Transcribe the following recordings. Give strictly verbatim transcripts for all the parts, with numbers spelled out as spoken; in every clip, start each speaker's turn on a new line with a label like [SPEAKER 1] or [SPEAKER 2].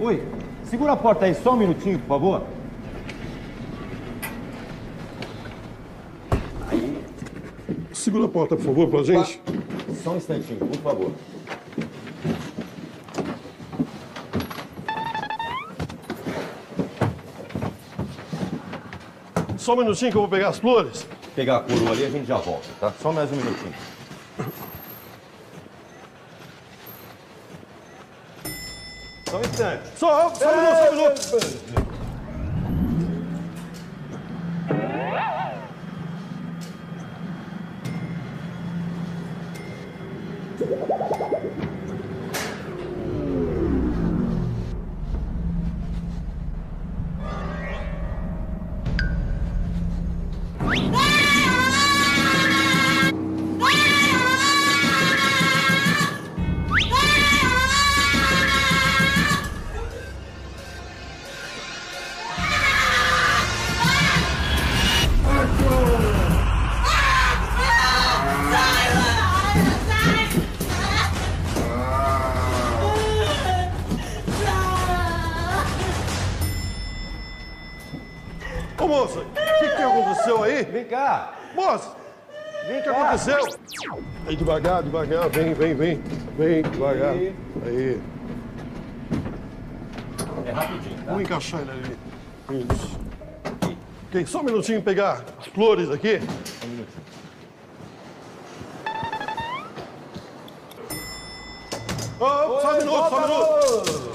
[SPEAKER 1] Oi, segura a porta aí só um minutinho, por favor. Aí.
[SPEAKER 2] Segura a porta, por favor, pra gente.
[SPEAKER 1] Só um instantinho, por favor.
[SPEAKER 2] Só um minutinho que eu vou pegar as flores.
[SPEAKER 1] Pegar a coroa ali, a gente já volta, tá? Só mais um minutinho. Só um instante.
[SPEAKER 2] Só, só um minuto, só um minuto. Ô, moça, o que, que aconteceu aí?
[SPEAKER 1] Vem cá.
[SPEAKER 2] Moça,
[SPEAKER 1] Vem
[SPEAKER 2] o que
[SPEAKER 1] cá.
[SPEAKER 2] aconteceu? Aí, devagar, devagar, vem, vem, vem. Vem, devagar.
[SPEAKER 1] Aí.
[SPEAKER 2] Aí.
[SPEAKER 1] É rapidinho, tá?
[SPEAKER 2] Vamos encaixar ele ali. Isso. Ok, só um minutinho pegar as flores aqui.
[SPEAKER 1] Um minutinho.
[SPEAKER 2] Oh, só um minuto, só um minuto.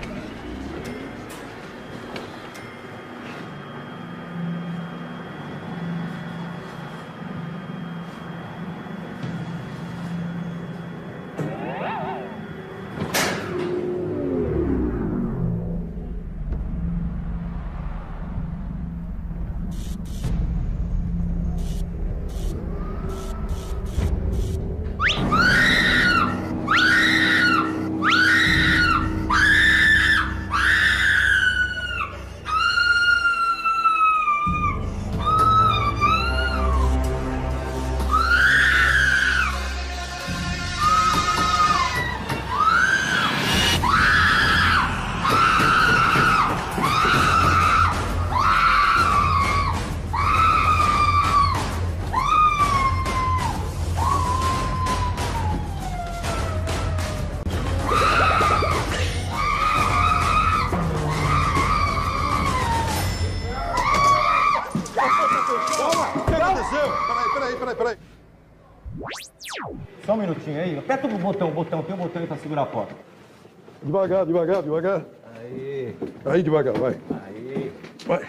[SPEAKER 2] Peraí, peraí, peraí.
[SPEAKER 1] Só um minutinho aí. Aperta o botão, o botão. Tem um botão aí pra segurar a porta.
[SPEAKER 2] Devagar, devagar, devagar.
[SPEAKER 1] Aí.
[SPEAKER 2] Aí, devagar, vai.
[SPEAKER 1] Aí.
[SPEAKER 2] Vai.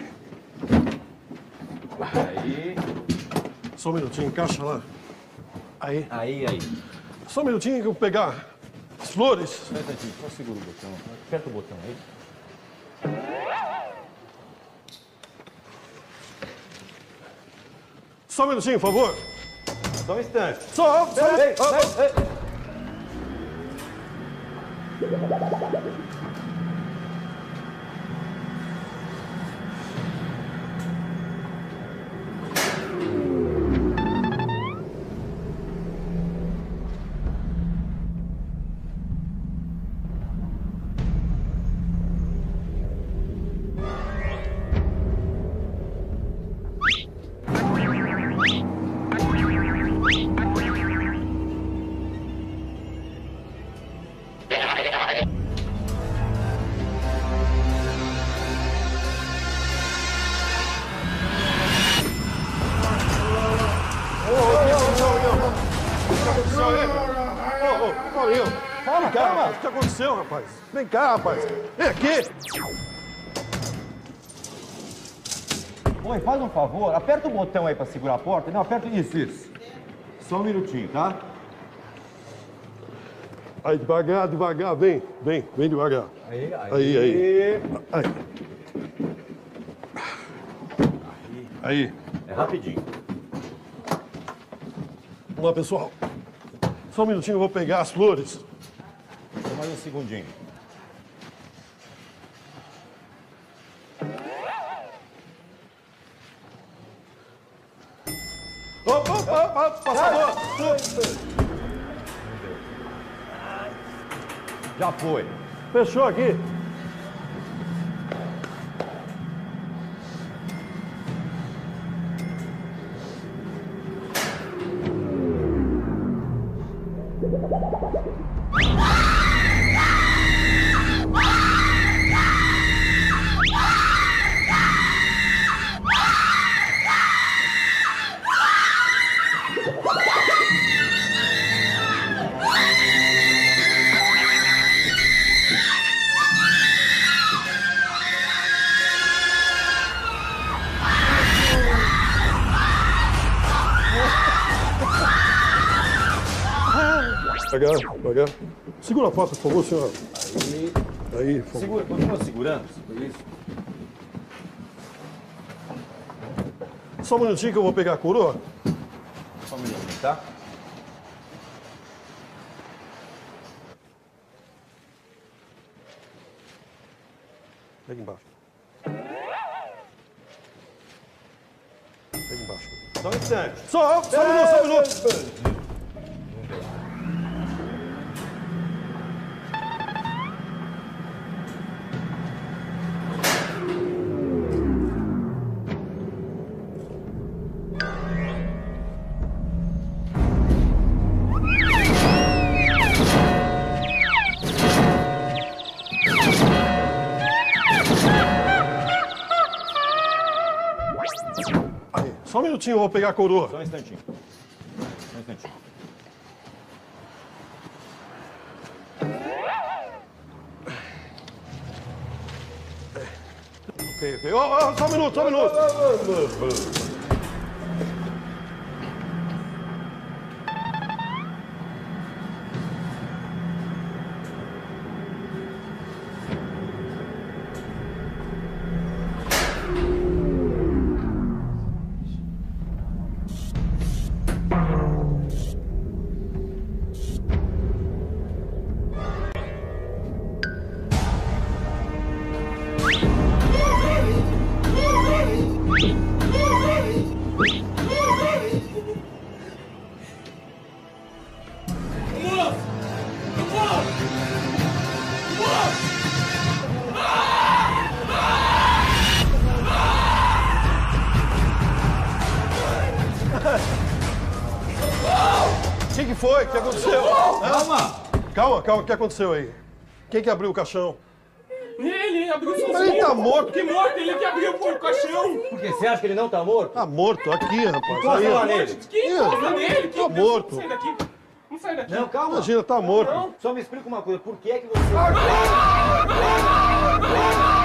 [SPEAKER 1] Aí.
[SPEAKER 2] Só um minutinho, encaixa lá. Aí.
[SPEAKER 1] Aí, aí.
[SPEAKER 2] Só um minutinho que eu vou pegar as flores.
[SPEAKER 1] Só um instantinho. Só segura o botão. Aperta o botão aí.
[SPEAKER 2] Só um minutinho, por favor.
[SPEAKER 1] Só um instante.
[SPEAKER 2] Só, só um
[SPEAKER 1] Ei,
[SPEAKER 2] minutinho.
[SPEAKER 1] ei, ei.
[SPEAKER 2] Calma, calma. O que aconteceu, rapaz? Vem cá, rapaz. Vem aqui.
[SPEAKER 1] Oi, faz um favor. Aperta o botão aí pra segurar a porta. Não, aperta isso, isso. Só um minutinho, tá?
[SPEAKER 2] Aí, devagar, devagar. Vem, vem, vem devagar.
[SPEAKER 1] Aí, aí.
[SPEAKER 2] Aí, aí. Aí. Aí.
[SPEAKER 1] É rapidinho.
[SPEAKER 2] Vamos lá, pessoal. Só um minutinho, eu vou pegar as flores.
[SPEAKER 1] Só mais um segundinho.
[SPEAKER 2] Opa, opa, opa, passador.
[SPEAKER 1] Já foi.
[SPEAKER 2] Fechou aqui. Devagar, devagar. Segura a porta, por favor, senhor.
[SPEAKER 1] Aí.
[SPEAKER 2] Aí, por favor.
[SPEAKER 1] Segura, continua segurando. Isso.
[SPEAKER 2] Só um minutinho que eu vou pegar a coroa.
[SPEAKER 1] Só um minutinho, tá?
[SPEAKER 2] Pega embaixo. Pega embaixo.
[SPEAKER 1] Só um instante.
[SPEAKER 2] Só, só um minuto, só um minuto. Aí, só um minutinho, eu vou pegar a coroa.
[SPEAKER 1] Só um instantinho. Só um instantinho.
[SPEAKER 2] Ok, ok. Oh, oh, só um minuto, só um minuto. O que, que foi? O que aconteceu?
[SPEAKER 1] Calma!
[SPEAKER 2] Calma, calma, o que aconteceu aí? Quem que abriu o caixão?
[SPEAKER 3] Ele abriu sozinho.
[SPEAKER 2] Mas ele tá morto.
[SPEAKER 3] Que morto? Ele que abriu o caixão.
[SPEAKER 1] Por que você acha que ele não tá morto?
[SPEAKER 2] Tá morto, aqui, rapaz.
[SPEAKER 1] Encosta
[SPEAKER 2] Aí,
[SPEAKER 1] lá
[SPEAKER 2] ó.
[SPEAKER 1] nele.
[SPEAKER 3] Que encosta nele? Que
[SPEAKER 2] Tá morto.
[SPEAKER 3] Não sai daqui. Não sai daqui.
[SPEAKER 1] Não, calma.
[SPEAKER 2] Imagina, tá morto.
[SPEAKER 3] Não.
[SPEAKER 1] Só me explica uma coisa. Por que é que você...